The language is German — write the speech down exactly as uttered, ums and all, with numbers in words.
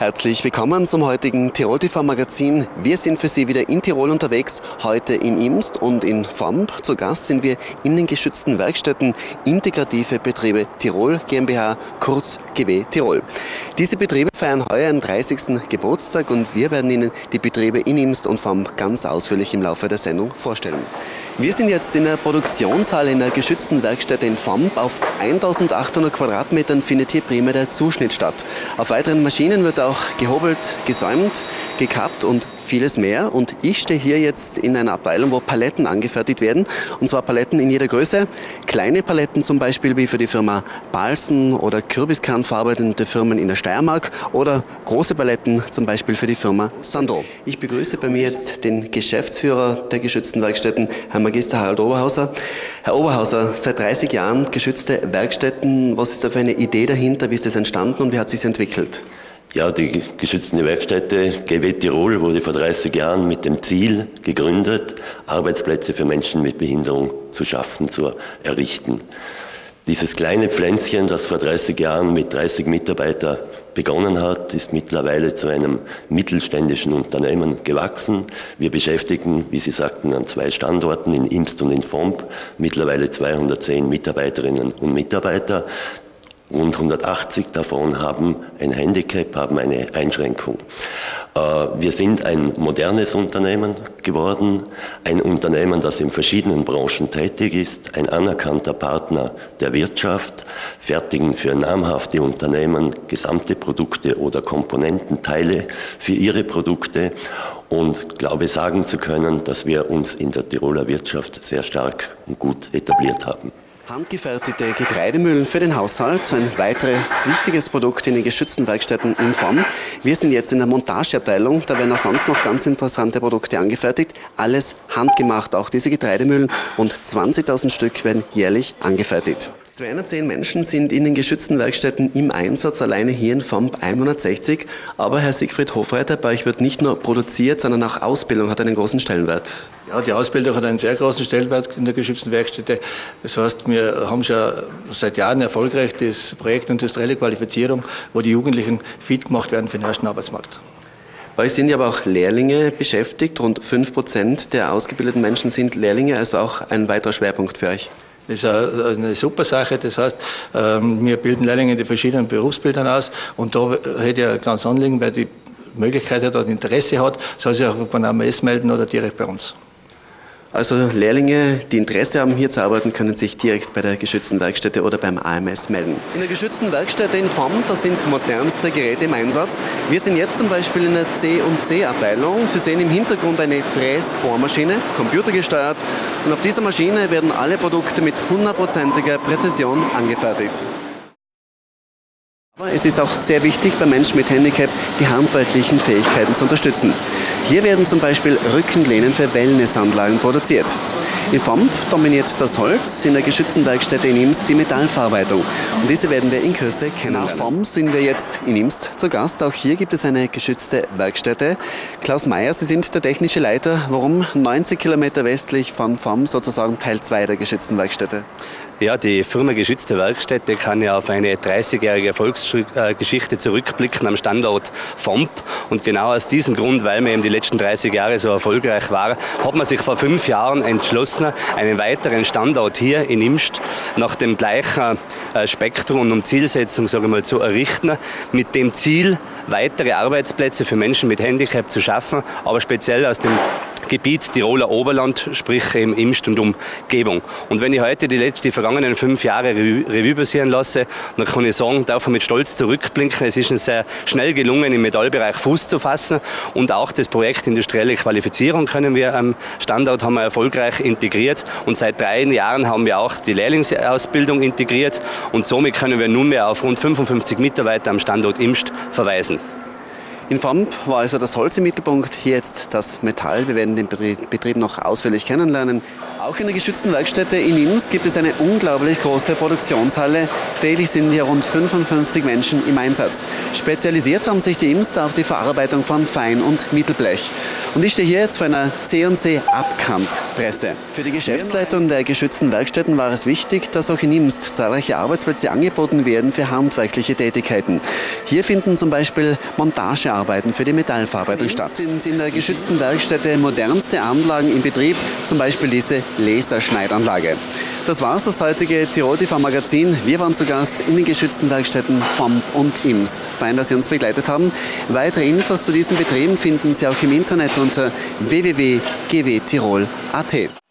Herzlich willkommen zum heutigen Tirol T V-Magazin. Wir sind für Sie wieder in Tirol unterwegs, heute in Imst und in Vomp. Zu Gast sind wir in den geschützten Werkstätten Integrative Betriebe Tirol GmbH, kurz G W Tirol. Diese Betriebe feiern heuer ihren dreißigsten Geburtstag und wir werden Ihnen die Betriebe in Imst und Vomp ganz ausführlich im Laufe der Sendung vorstellen. Wir sind jetzt in der Produktionshalle in der geschützten Werkstätte in Vomp. Auf eintausendachthundert Quadratmetern findet hier primär der Zuschnitt statt. Auf weiteren Maschinen wird auch gehobelt, gesäumt, gekappt und vieles mehr. Und ich stehe hier jetzt in einer Abteilung, wo Paletten angefertigt werden. Und zwar Paletten in jeder Größe. Kleine Paletten zum Beispiel wie für die Firma Balsen oder Kürbiskern verarbeitende Firmen in der Steiermark. Oder große Paletten zum Beispiel für die Firma Sandro. Ich begrüße bei mir jetzt den Geschäftsführer der geschützten Werkstätten, Herr Magister Harald Oberhauser. Herr Oberhauser, seit dreißig Jahren geschützte Werkstätten. Was ist da für eine Idee dahinter? Wie ist das entstanden und wie hat es sich entwickelt? Ja, die geschützte Werkstätte G W Tirol wurde vor dreißig Jahren mit dem Ziel gegründet, Arbeitsplätze für Menschen mit Behinderung zu schaffen, zu errichten. Dieses kleine Pflänzchen, das vor dreißig Jahren mit dreißig Mitarbeitern begonnen hat, ist mittlerweile zu einem mittelständischen Unternehmen gewachsen. Wir beschäftigen, wie Sie sagten, an zwei Standorten, in Imst und in Vomp, mittlerweile zweihundertzehn Mitarbeiterinnen und Mitarbeiter. Und hundertachtzig davon haben ein Handicap, haben eine Einschränkung. Wir sind ein modernes Unternehmen geworden, ein Unternehmen, das in verschiedenen Branchen tätig ist, ein anerkannter Partner der Wirtschaft, fertigen für namhafte Unternehmen gesamte Produkte oder Komponententeile für ihre Produkte und glaube sagen zu können, dass wir uns in der Tiroler Wirtschaft sehr stark und gut etabliert haben. Handgefertigte Getreidemühlen für den Haushalt, ein weiteres wichtiges Produkt in den geschützten Werkstätten in Vomp. Wir sind jetzt in der Montageabteilung, da werden auch sonst noch ganz interessante Produkte angefertigt. Alles handgemacht, auch diese Getreidemühlen, rund zwanzigtausend Stück werden jährlich angefertigt. zweihundertzehn Menschen sind in den geschützten Werkstätten im Einsatz, alleine hier in Vomp hundertsechzig. Aber Herr Siegfried Hofreiter, bei euch wird nicht nur produziert, sondern auch Ausbildung hat einen großen Stellenwert. Ja, die Ausbildung hat einen sehr großen Stellenwert in der geschützten Werkstätte. Das heißt, wir haben schon seit Jahren erfolgreich das Projekt Industrielle Qualifizierung, wo die Jugendlichen fit gemacht werden für den ersten Arbeitsmarkt. Bei euch sind ja aber auch Lehrlinge beschäftigt. Rund fünf Prozent der ausgebildeten Menschen sind Lehrlinge, also auch ein weiterer Schwerpunkt für euch. Das ist eine super Sache. Das heißt, wir bilden Lehrlinge in den verschiedenen Berufsbildern aus. Und da hätte ich ein kleines Anliegen, wer die Möglichkeit hat oder Interesse hat, soll sich auch beim A M S melden oder direkt bei uns. Also Lehrlinge, die Interesse haben, hier zu arbeiten, können sich direkt bei der geschützten Werkstätte oder beim A M S melden. In der geschützten Werkstätte in Vomp, da sind modernste Geräte im Einsatz. Wir sind jetzt zum Beispiel in der C und C-Abteilung. Sie sehen im Hintergrund eine Fräsbohrmaschine, computergesteuert. Und auf dieser Maschine werden alle Produkte mit hundertprozentiger Präzision angefertigt. Aber es ist auch sehr wichtig, bei Menschen mit Handicap die handwerklichen Fähigkeiten zu unterstützen. Hier werden zum Beispiel Rückenlehnen für Wellnessanlagen produziert. In Vomp dominiert das Holz, in der geschützten Werkstätte in Imst die Metallverarbeitung. Und diese werden wir in Kürze kennenlernen. Nach Vomp sind wir jetzt in Imst zu Gast. Auch hier gibt es eine geschützte Werkstätte. Klaus Meyer, Sie sind der technische Leiter. Warum neunzig Kilometer westlich von Vomp sozusagen Teil zwei der geschützten Werkstätte? Ja, die Firma Geschützte Werkstätte kann ja auf eine dreißigjährige Erfolgsgeschichte zurückblicken am Standort Vomp. Und genau aus diesem Grund, weil man eben die letzten dreißig Jahre so erfolgreich war, hat man sich vor fünf Jahren entschlossen, einen weiteren Standort hier in Imst nach dem gleichen Spektrum und Zielsetzung, sage ich mal, zu errichten, mit dem Ziel, weitere Arbeitsplätze für Menschen mit Handicap zu schaffen, aber speziell aus dem Gebiet Tiroler Oberland, sprich eben Imst und Umgebung. Und wenn ich heute die, letzten, die vergangenen fünf Jahre Revue, Revue passieren lasse, dann kann ich sagen, darf man mit Stolz zurückblicken. Es ist uns sehr schnell gelungen, im Metallbereich Fuß zu fassen und auch das Projekt Industrielle Qualifizierung können wir am Standort haben wir erfolgreich integriert und seit drei Jahren haben wir auch die Lehrlingsausbildung integriert und somit können wir nunmehr auf rund fünfundfünfzig Mitarbeiter am Standort Imst verweisen. In Vomp war also das Holz im Mittelpunkt, hier jetzt das Metall. Wir werden den Betrieb noch ausführlich kennenlernen. Auch in der geschützten Werkstätte in Imst gibt es eine unglaublich große Produktionshalle. Täglich sind hier rund fünfundfünfzig Menschen im Einsatz. Spezialisiert haben sich die Imster auf die Verarbeitung von Fein- und Mittelblech. Und ich stehe hier jetzt vor einer C und C Abkantpresse. Für die Geschäftsleitung der geschützten Werkstätten war es wichtig, dass auch in Imst zahlreiche Arbeitsplätze angeboten werden für handwerkliche Tätigkeiten. Hier finden zum Beispiel Montagearbeiten für die Metallverarbeitung statt. Sind in der geschützten Werkstätte modernste Anlagen in Betrieb, zum Beispiel diese Laserschneidanlage. Das war's, das heutige Tirol T V-Magazin. Wir waren zu Gast in den geschützten Werkstätten Vomp und Imst. Fein, dass Sie uns begleitet haben. Weitere Infos zu diesen Betrieben finden Sie auch im Internet unter w w w punkt g w tirol punkt a t.